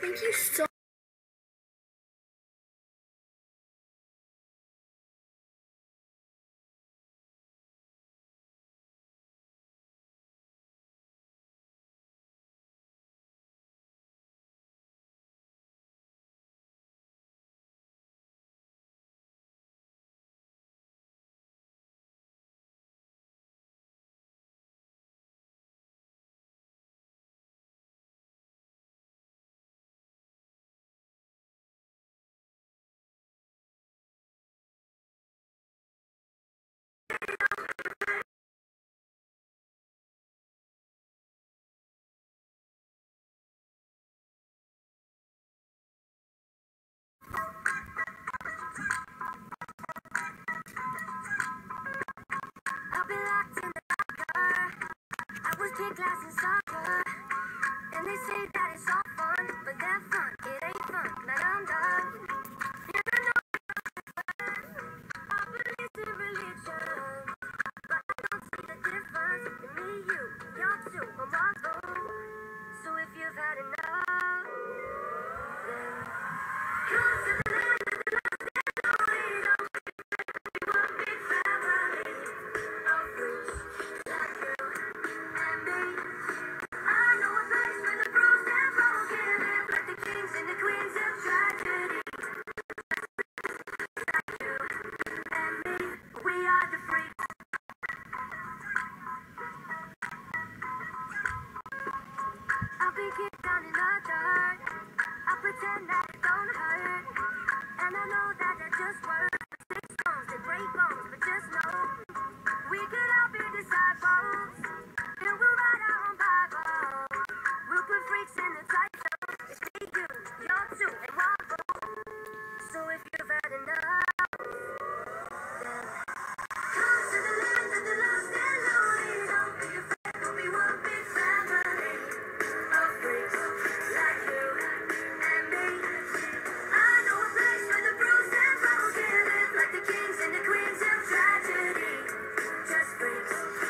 Thank you so I've been locked in the locker. I was kicked last in soccer. And they say that it's all fun, but that fun, it ain't fun. Now I'm done. And I know I believe in religion, but I don't see the difference in me, you're too, I'm all alone. So if you've had enough, then come to the land of the lost and lonely. Don't be one big family of rich like you and me. I know a place where the bruised and broken live like the kings and the queens of tragedy. Like you and me, we are the freaks. I've been kicked down in the dirt. I pretend that it don't hurt, and I know that just works. Six stones and break bones, but just know we could all be disciples, and we'll write our own Bible. We'll put freaks in the title. It's me, you're two, and one goal. So if you've had enough, then come to the land of the lost and lonely. Don't be afraid, we'll be one big family of freaks like you and me. I know a place where the bruised and broken live like the kings and the queens of tragedy. Just freaks